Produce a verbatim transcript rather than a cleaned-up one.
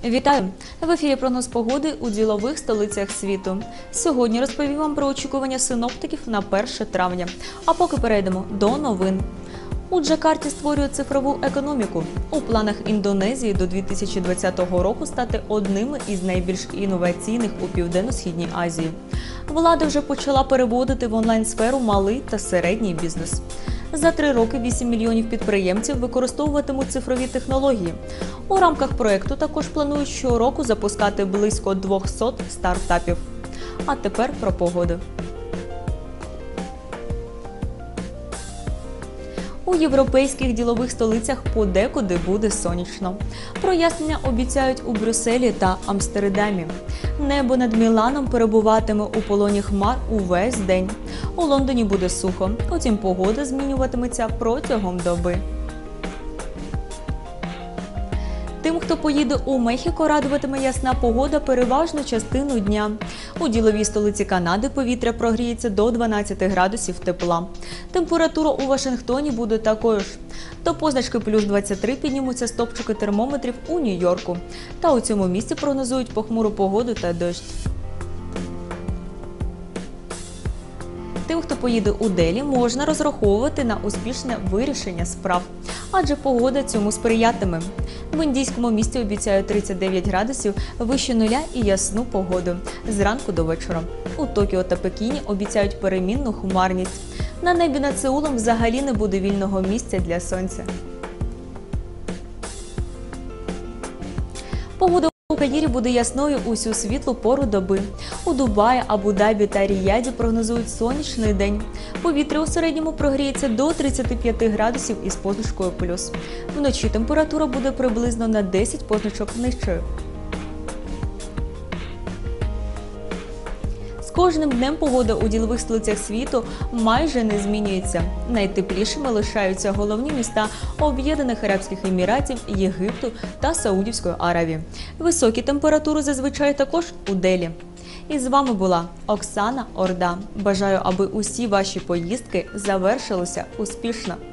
Вітаю! В ефірі прогноз погоди у ділових столицях світу. Сьогодні розповім вам про очікування синоптиків на перше травня. А поки перейдемо до новин. У Джакарті створюють цифрову економіку. У планах Індонезії до дві тисячі двадцятого року стати одним із найбільш інноваційних у Південно-Східній Азії. Влада вже почала переводити в онлайн-сферу малий та середній бізнес. За три роки вісім мільйонів підприємців використовуватимуть цифрові технології. У рамках проєкту також планують щороку запускати близько двохсот стартапів. А тепер про погоду. У європейських ділових столицях подекуди буде сонячно. Прояснення обіцяють у Брюсселі та Амстердамі. Небо над Міланом перебуватиме у полоні хмар увесь день. У Лондоні буде сухо, утім погода змінюватиметься протягом доби. Тим, хто поїде у Мехіко, радуватиме ясна погода переважно частину дня. У діловій столиці Канади повітря прогріється до дванадцяти градусів тепла. Температура у Вашингтоні буде такою ж. До позначки плюс двадцять три піднімуться стопчики термометрів у Нью-Йорку. Та у цьому місці прогнозують похмуру погоду та дощ. Тим, хто поїде у Делі, можна розраховувати на успішне вирішення справ, адже погода цьому сприятиме. В індійському місті обіцяють тридцять дев'ять градусів вище нуля і ясну погоду зранку до вечора. У Токіо та Пекіні обіцяють перемінну хмарність. На небі над Сеулом взагалі не буде вільного місця для сонця. Погода у Каїрі буде ясною усю світлу пору доби. У Дубаї, Абу-Дабі та Ріяді прогнозують сонячний день. Повітря у середньому прогріється до тридцяти п'яти градусів із позначкою плюс. Вночі температура буде приблизно на десять позначок нижчою. З кожним днем погода у ділових столицях світу майже не змінюється. Найтеплішими лишаються головні міста Об'єднаних Арабських Еміратів, Єгипту та Саудівської Аравії. Високі температури зазвичай також у Делі. І з вами була Оксана Орда. Бажаю, аби усі ваші поїздки завершилися успішно.